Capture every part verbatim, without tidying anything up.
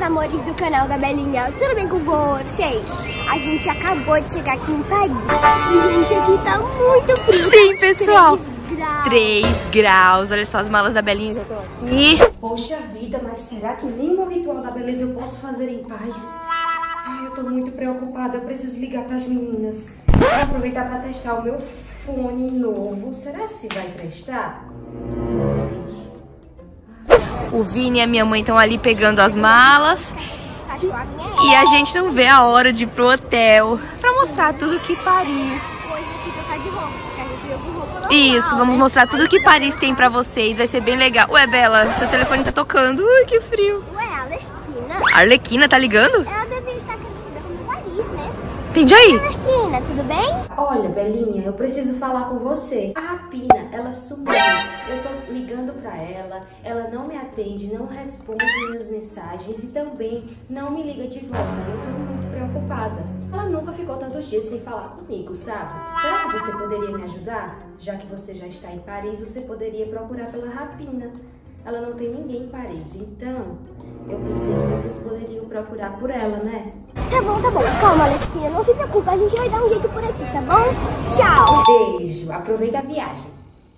amores do canal da Belinha, tudo bem com vocês? A gente acabou de chegar aqui em Paris e, gente, aqui tá muito frio. Sim, pessoal. três três graus. Olha só, as malas da Belinha já estão aqui. Poxa vida, mas será que nem o meu ritual da beleza eu posso fazer em paz? Ai, eu tô muito preocupada, eu preciso ligar pras meninas. Vou aproveitar pra testar o meu fone novo. Será se vai prestar? Não sei. O Vini e a minha mãe estão ali pegando as malas. E a gente não vê a hora de ir pro hotel pra mostrar tudo que Paris... Isso, vamos mostrar tudo que Paris tem pra vocês. Vai ser bem legal. Ué, Bela, seu telefone tá tocando. Ui, que frio. Ué, a Arlequina? A Arlequina tá ligando? Ela deve estar conhecida como Paris, né? Entendi aí. Arlequina, tudo bem? Olha, Belinha, eu preciso falar com você. A Rapina, ela sumiu. Eu tô ligando pra ela, ela não me atende, não responde minhas mensagens e também não me liga de volta. Eu tô muito preocupada. Ela nunca ficou tantos dias sem falar comigo, sabe? Será que você poderia me ajudar? Já que você já está em Paris, você poderia procurar pela Rapina. Ela não tem ninguém em Paris, então eu pensei que vocês poderiam procurar por ela, né? Tá bom, tá bom. Calma, Arlequina, não se preocupe, a gente vai dar um jeito por aqui, tá bom? Tchau! Beijo, aproveita a viagem.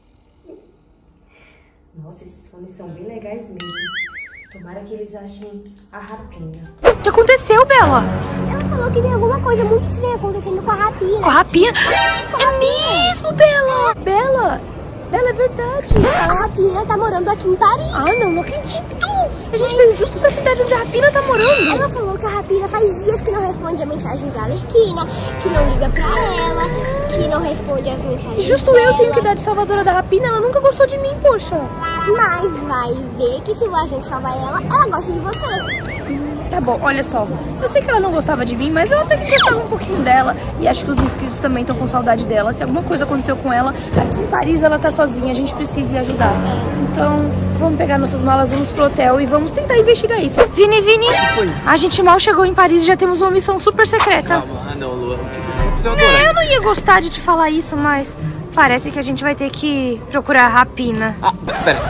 Nossa, esses fones são bem legais mesmo. Tomara que eles achem a Rapina. O que aconteceu, Bela? Ela falou que tem alguma coisa muito estranha acontecendo com a Rapina. Com a Rapina? É mesmo, Bela! Bela! Bela, é verdade. A Rapina tá morando aqui em Paris. Ah, não, não acredito! A gente veio justo pra cidade onde a Rapina tá morando. Ela falou que a Rapina faz dias que não responde a mensagem da Arlequina, que não liga pra ela, que não responde as mensagens Justo dela. eu tenho que dar de salvadora da Rapina, ela nunca gostou de mim, poxa. Mas vai ver que se a gente salvar ela, ela gosta de você. Tá bom, olha só, eu sei que ela não gostava de mim, mas ela até que gostava um pouquinho dela. E acho que os inscritos também estão com saudade dela. Se alguma coisa aconteceu com ela, aqui em Paris ela tá sozinha, a gente precisa ir ajudar. Então, vamos pegar nossas malas, vamos pro hotel e vamos tentar investigar isso. Vini, Vini, Foi. a gente mal chegou em Paris e já temos uma missão super secreta. Calma, ah não, Lua, o que aconteceu agora? É, eu não ia gostar de te falar isso, mas parece que a gente vai ter que procurar a Rapina. Ah, pera,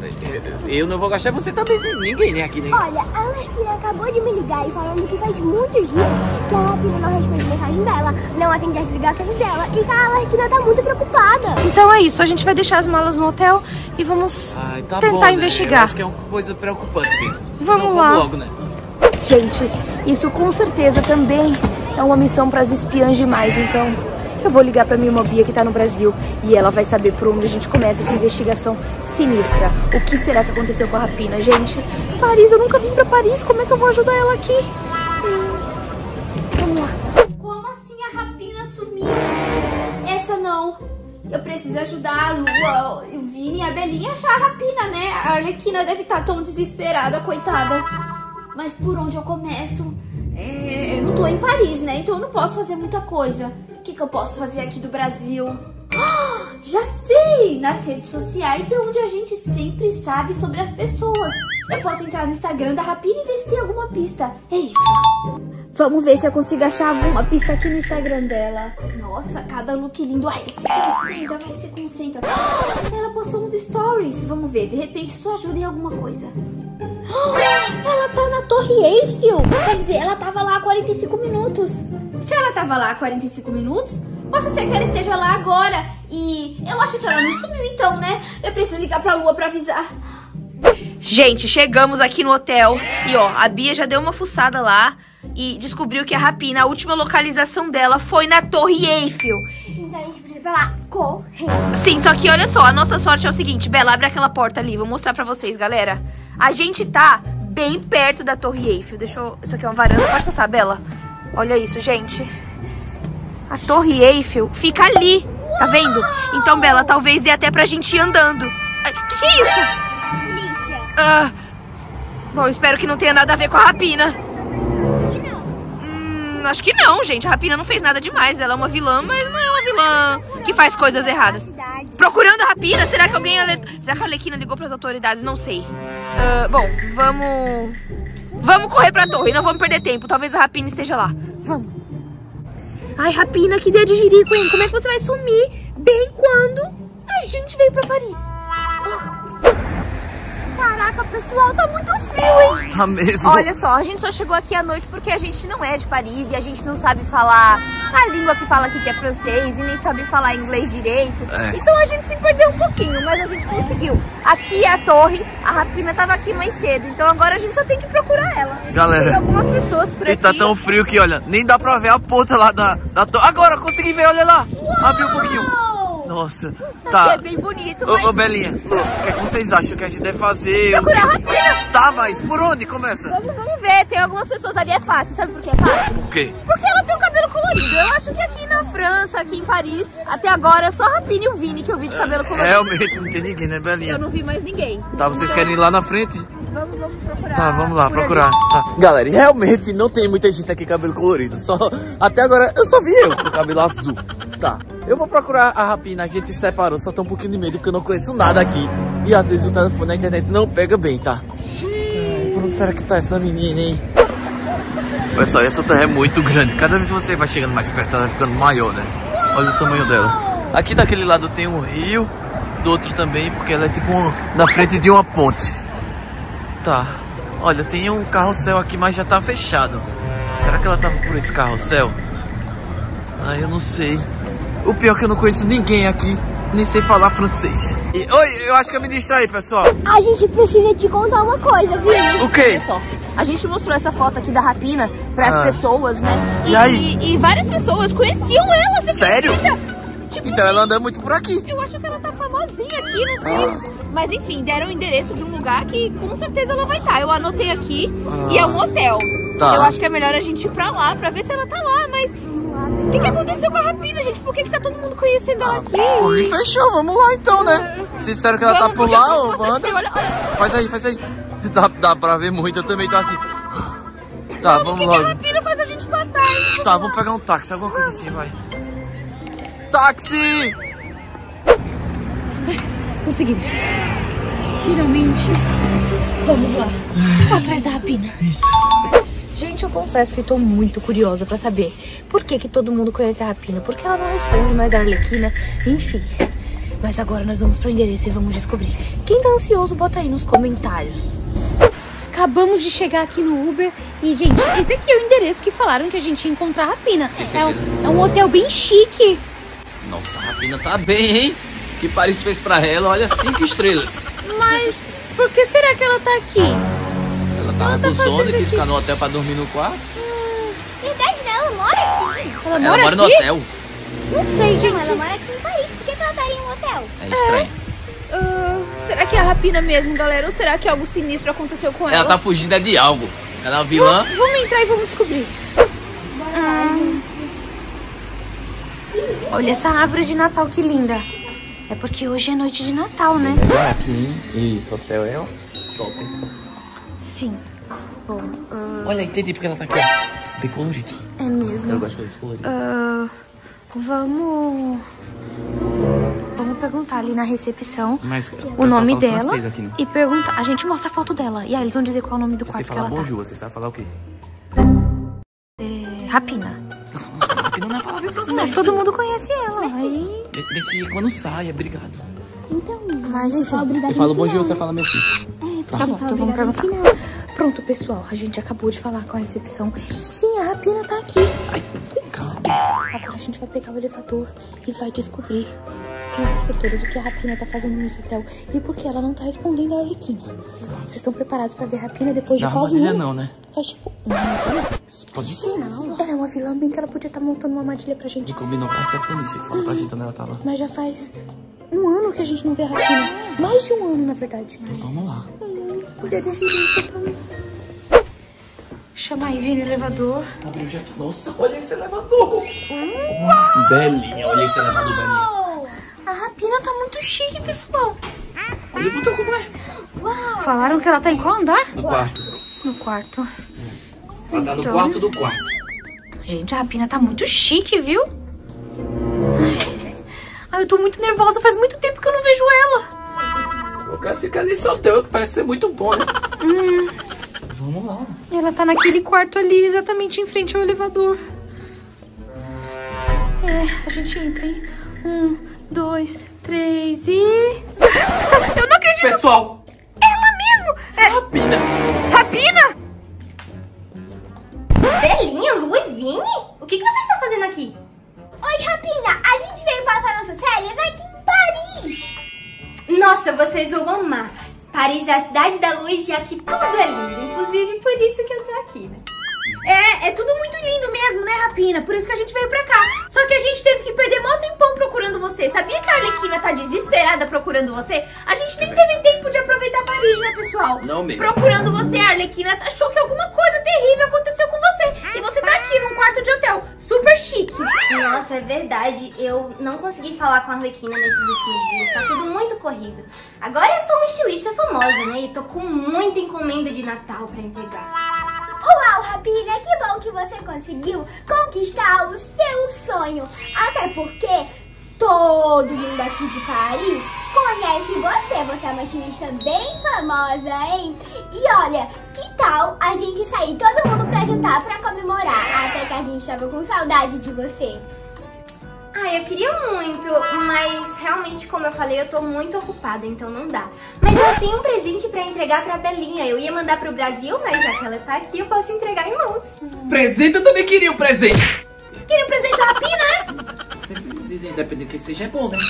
eu não vou gastar, você também, ninguém, né, aqui, né? Olha, a Arlequina acabou de me ligar e falando que faz muitos dias que a Rapina não responde mensagem dela, não atende as ligações dela e que a Arlequina tá muito preocupada. Então é isso, a gente vai deixar as malas no hotel e vamos Ai, tá tentar bom, né? investigar. Eu acho que é uma coisa preocupante mesmo. Vamos então, lá. Vamos logo, né? Gente, isso com certeza também é uma missão para as espiãs demais, então eu vou ligar pra minha irmã Bia que tá no Brasil e ela vai saber por onde a gente começa essa investigação sinistra. O que será que aconteceu com a Rapina, gente? Paris, eu nunca vim pra Paris, como é que eu vou ajudar ela aqui? Hum. Vamos lá. Como assim a Rapina sumiu? Essa não. Eu preciso ajudar a Lua, o Vini e a Belinha a achar a Rapina, né? A Arlequina deve estar tão desesperada, coitada. Mas por onde eu começo? É, eu não tô em Paris, né? Então eu não posso fazer muita coisa. O que, que eu posso fazer aqui do Brasil? Ah, já sei! Nas redes sociais é onde a gente sempre sabe sobre as pessoas. Eu posso entrar no Instagram da Rapina e ver se tem alguma pista. É isso. Vamos ver se eu consigo achar alguma pista aqui no Instagram dela. Nossa, cada look lindo. Ai, se concentra, vai, se concentra. Ah, ela postou uns stories. Vamos ver, de repente isso ajuda em alguma coisa. Ah, ela tá na Torre Eiffel. Quer dizer, ela tava lá há quarenta e cinco minutos. Se ela tava lá há quarenta e cinco minutos, pode ser que ela esteja lá agora. E eu acho que ela não sumiu então, né? Eu preciso ligar pra Lua pra avisar. Gente, chegamos aqui no hotel e ó, a Bia já deu uma fuçada lá e descobriu que a Rapina, a última localização dela foi na Torre Eiffel. Então a gente precisa ir pra lá correndo. Sim, só que olha só, a nossa sorte é o seguinte, Bela, abre aquela porta ali, vou mostrar pra vocês, galera. A gente tá bem perto da Torre Eiffel, deixa eu... Isso aqui é uma varanda, pode passar, Bela? Olha isso, gente. A Torre Eiffel fica ali, tá vendo? Então, Bela, talvez dê até pra gente ir andando. O que, que é isso? Polícia. Ah, bom, espero que não tenha nada a ver com a Rapina. Rapina? Hum, acho que não, gente. A Rapina não fez nada demais. Ela é uma vilã, mas não é uma vilã que faz coisas erradas. Procurando a Rapina, será que alguém alertou? Será que a Arlequina ligou pras autoridades? Não sei. Uh, bom, vamos... Vamos correr pra torre, não vamos perder tempo. Talvez a Rapina esteja lá. Vamos. Ai, Rapina, que ideia de jirico, hein? Como é que você vai sumir bem quando a gente veio pra Paris? Caraca, pessoal, tá muito frio, hein? Tá mesmo. Olha só, a gente só chegou aqui à noite porque a gente não é de Paris e a gente não sabe falar a língua que fala aqui, que é francês, e nem sabe falar inglês direito. É. Então a gente se perdeu um pouquinho, mas a gente conseguiu. Aqui é a torre, a Rapina tava aqui mais cedo, então agora a gente só tem que procurar ela. Galera, tem algumas pessoas por e aqui. tá tão frio que, olha, nem dá pra ver a ponta lá da, da torre. Agora, consegui ver, olha lá. Abriu um pouquinho. Nossa, tá. É bem bonito, Ô, mas... ô Belinha, ô, o que, é que vocês acham que a gente deve fazer? Procurar a Rapina. Tá, mas por onde começa? Vamos, vamos ver, tem algumas pessoas ali, é fácil, sabe por que é fácil? O quê? Porque ela tem o cabelo colorido. Eu acho que aqui na França, aqui em Paris, até agora é só a Rapina e o Vini que eu vi de cabelo colorido. Realmente não tem ninguém, né, Belinha? Eu não vi mais ninguém. Tá, vocês querem ir lá na frente? Vamos, vamos procurar. Tá, vamos lá, por procurar. ali. Tá. Galera, e realmente não tem muita gente aqui com cabelo colorido. Só, até agora eu só vi eu com cabelo azul. Tá, eu vou procurar a Rapina, a gente se separou, só tô um pouquinho de medo porque eu não conheço nada aqui. E às vezes o telefone na internet não pega bem, tá? Ai, por onde será que tá essa menina, hein? Pessoal, essa terra é muito grande. Cada vez que você vai chegando mais perto, ela vai ficando maior, né? Olha o tamanho dela. Aqui daquele lado tem um rio, do outro também, porque ela é tipo um, na frente de uma ponte. Tá, olha, tem um carrossel aqui, mas já tá fechado. Será que ela tava por esse carrossel? Ah, eu não sei. O pior é que eu não conheço ninguém aqui, nem sei falar francês. E, oi, eu acho que eu me distraí, pessoal. A gente precisa te contar uma coisa, Vini. O quê? Olha só, a gente mostrou essa foto aqui da Rapina pras Ah. pessoas, né? E aí? E, e várias pessoas conheciam ela. você Sério? acredita? Tipo, Então ela anda muito por aqui. eu acho que ela tá famosinha aqui, não sei. Ah. Mas enfim, deram o endereço de um lugar que com certeza ela vai estar. Eu anotei aqui Ah. e é um hotel. Tá. Eu acho que é melhor a gente ir pra lá pra ver se ela tá lá, mas... O que, que aconteceu com a Rapina, gente? Por que, que tá todo mundo conhecendo ela aqui? Oi, fechou, vamos lá então, né? Se disseram que ela tá Vamos, por porque lá, eu tô ô com Wanda. você, olha, olha. Faz aí, faz aí. Dá, dá pra ver muito, eu também tô assim. Tá, O vamos que, que a logo. Rapina faz a gente passar, hein? Tá, vamos pegar um táxi, alguma coisa assim, vai. Táxi! Conseguimos. Finalmente. Vamos lá. Atrás da Rapina. Isso. Gente, eu confesso que tô muito curiosa pra saber por que que todo mundo conhece a Rapina. Por que ela não responde mais a Arlequina, enfim. Mas agora nós vamos pro endereço e vamos descobrir. Quem tá ansioso, bota aí nos comentários. Acabamos de chegar aqui no Uber e, gente, esse aqui é o endereço que falaram que a gente ia encontrar a Rapina. Tem É um, certeza? é um hotel bem chique. Nossa, a Rapina tá bem, hein? Que Paris fez pra ela, olha, cinco estrelas. Mas por que será que ela tá aqui? Ela tava Ela tá com sono fazendo e quis aqui. ficar no hotel pra dormir no quarto. Verdade, né? Ela mora aqui. Ela, Ela mora, mora no aqui? hotel. Não sei, Não, gente. ela mora aqui em Paris. Por que, que ela estaria em um hotel? É estranho. Ah, será que é a Rapina mesmo, galera? Ou será que algo sinistro aconteceu com ela? Ela tá fugindo é de algo. Ela é uma vilã. Vamos, vamos entrar e vamos descobrir. Ah. Olha essa árvore de Natal, que linda. É porque hoje é noite de Natal, né? Aqui, isso, hotel é top. Sim. Bom, ah, Olha, entendi porque ela tá aqui, ó. Bem colorido. é mesmo. Eu gosto de coisas coloridas. Ah, vamos... Vamos perguntar ali na recepção Mas o nome dela Aqui, né? e perguntar. A gente mostra a foto dela. E aí eles vão dizer qual é o nome do Você quarto que fala ela bonjour, você sabe falar o quê? tá. É, Rapina. Rapina não é palavra em francês. Mas todo mundo conhece ela. Aí... Messi, quando saia, obrigado. Então, Mas enfim. obrigada Eu falo no bonjour, final, você né? fala Messi. É, Tá bom, fala então vamos obrigada no perguntar. final. Pronto, pessoal, a gente acabou de falar com a recepção. Sim, a Rapina tá aqui. Ai, calma. Agora a gente vai pegar o elevador e vai descobrir de uma vez por todas o que a Rapina tá fazendo nesse hotel e por que ela não tá respondendo a Arlequina. Vocês estão preparados pra ver a Rapina depois de Não, quase um armadilha ano? não, né? Faz tipo uma armadilha? Pode ser, né? Ela é uma vilã, bem que ela podia estar montando uma armadilha pra gente. E combinou com a recepcionista que falou pra gente onde ela tava. Mas já faz um ano que a gente não vê a Rapina. Mais de um ano, na verdade. Então vamos lá. Cuida desse jeito, por favor. Chama aí, Vini, o elevador. Abriu já aqui. Nossa, olha esse elevador. Hum, Belinha, olha esse elevador, Belinha. A Rapina tá muito chique, pessoal. Olha o botão como é. Falaram que ela tá em qual andar? No quarto. No quarto. Ela tá no Então. quarto do quarto. Gente, a Rapina tá muito chique, viu? Ai, Ai, eu tô muito nervosa. Faz muito tempo que eu não vejo ela. Eu quero ficar nesse hotel que parece ser muito bom, né? Hum, Vamos lá. ela tá naquele quarto ali, exatamente em frente ao elevador. É, a gente entra, hein? Um, dois, três e... Eu não acredito! Pessoal, Ela É... Rapina. Rapina? Belinha, Lu e Vini? O que, que vocês estão fazendo aqui? Oi, Rapina, a gente veio passar nossas férias aqui em Paris. Nossa, vocês vão amar. Paris é a cidade da luz e aqui tudo é lindo. Inclusive, por isso que eu tô aqui, né? É, é tudo muito lindo mesmo, né, Rapina? Por isso que a gente veio pra cá. Só que a gente teve que perder mó tempão procurando você. Sabia que a Arlequina tá desesperada procurando você? A gente nem teve tempo de aproveitar Paris, né, pessoal? Não mesmo. Procurando você, a Arlequina achou que alguma coisa terrível aconteceu com você. E você tá aqui num quarto de hotel, super chique. Nossa, é verdade. Eu não consegui falar com a Arlequina nesses últimos dias. Tá tudo muito corrido. Agora eu sou uma estilista famosa, né? E tô com muita encomenda de Natal pra entregar. Uau, Rapina, que bom que você conseguiu conquistar o seu sonho. Até porque todo mundo aqui de Paris conhece você. Você é uma estilista bem famosa, hein? E olha, que tal a gente sair todo mundo pra jantar pra comemorar? Até que a gente tava com saudade de você. Ah, eu queria muito, mas realmente, como eu falei, eu tô muito ocupada, então não dá. Mas eu tenho um presente pra entregar pra Belinha. Eu ia mandar pro Brasil, mas já que ela tá aqui, eu posso entregar em mãos. Presente, eu também queria um presente. Queria um presente da Rapina? Sempre, independente que seja, é bom, né?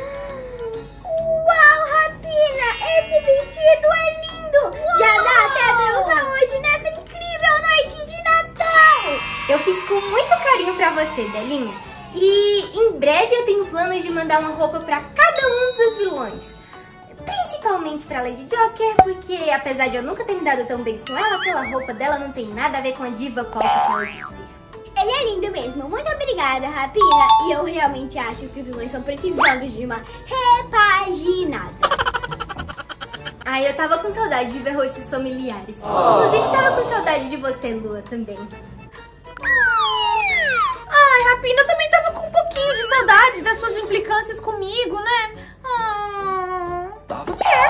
Uau, Rapina, esse vestido é lindo. Uau! Já dá até pra usar hoje nessa incrível noite de Natal. Eu fiz com muito carinho pra você, Belinha. E em breve eu tenho planos de mandar uma roupa pra cada um dos vilões. Principalmente pra Lady Joker, porque apesar de eu nunca ter me dado tão bem com ela, aquela roupa dela não tem nada a ver com a diva pop que ela disse. Ele é lindo mesmo. Muito obrigada, Rapina. E eu realmente acho que os vilões estão precisando de uma repaginada. Ai, eu tava com saudade de ver rostos familiares. Inclusive tava com saudade de você, Lua, também. Ai, Rapina, eu também tava com um pouquinho de saudade das suas implicâncias comigo, né? Ah, Tá.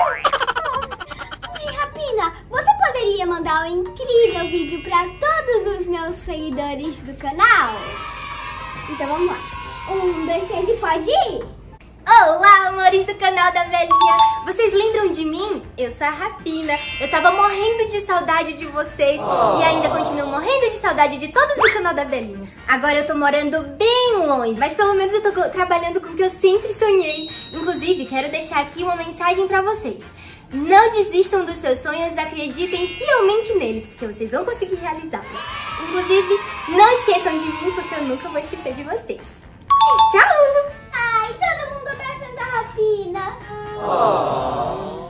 Oi, Rapina, você poderia mandar um incrível vídeo pra todos os meus seguidores do canal? Então vamos lá. Um, dois, três e pode ir! Olá, amores do canal da Belinha! Vocês lembram de mim? Eu sou a Rapina. Eu tava morrendo de saudade de vocês oh. e ainda continuo morrendo de saudade de todos do canal da Belinha. Agora eu tô morando bem longe, mas pelo menos eu tô trabalhando com o que eu sempre sonhei. Inclusive, quero deixar aqui uma mensagem pra vocês. Não desistam dos seus sonhos, acreditem fielmente neles, porque vocês vão conseguir realizá-los. Inclusive, não esqueçam de mim, porque eu nunca vou esquecer de vocês. Tchau! Ai, todo mundo abraçando a Rapina. Oh.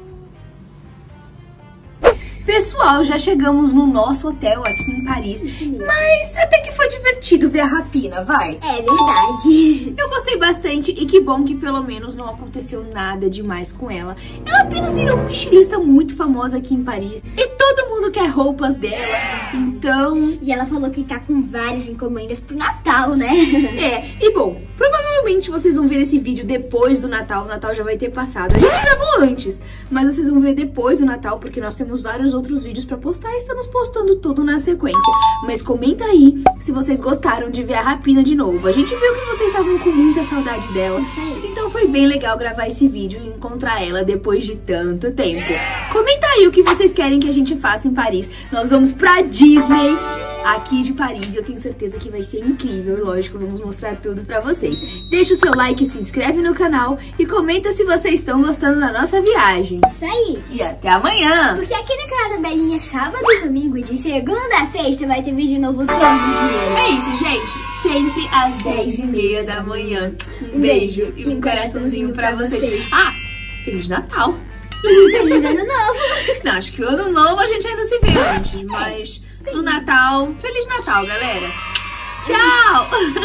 Pessoal, já chegamos no nosso hotel aqui em Paris. Mas até que foi divertido ver a Rapina, vai? É verdade. Eu gostei bastante e que bom que pelo menos não aconteceu nada demais com ela. Ela apenas virou uma estilista muito famosa aqui em Paris. E todo mundo quer roupas dela, então... E ela falou que tá com várias encomendas pro Natal, né? É, e bom, provavelmente vocês vão ver esse vídeo depois do Natal. O Natal já vai ter passado. A gente gravou antes, mas vocês vão ver depois do Natal, porque nós temos vários outros vídeos pra postar e estamos postando tudo na sequência. Mas comenta aí se vocês gostaram de ver a Rapina de novo. A gente viu que vocês estavam com muita saudade dela, então foi bem legal gravar esse vídeo e encontrar ela depois de tanto tempo. Comenta aí o que vocês querem que a gente faça em Paris. Nós vamos pra Disney aqui de Paris, eu tenho certeza que vai ser incrível e lógico, vamos mostrar tudo pra vocês. Deixa o seu like, se inscreve no canal e comenta se vocês estão gostando da nossa viagem. Isso aí. E até amanhã. Porque aqui no canal da Belinha, sábado e domingo, e de segunda a sexta, vai ter vídeo novo todos os dias. É isso, gente. Sempre às dez e meia da manhã. Um beijo e um coraçãozinho pra vocês. Ah, Feliz Natal. E Feliz Ano Novo. Não, acho que o Ano Novo a gente ainda se vê antes, mas no Natal, Feliz Natal, galera. Tchau!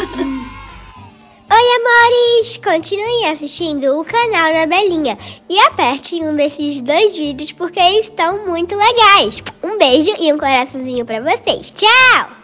Oi, amores! Continuem assistindo o canal da Belinha e apertem um desses dois vídeos porque eles estão muito legais. Um beijo e um coraçãozinho pra vocês. Tchau!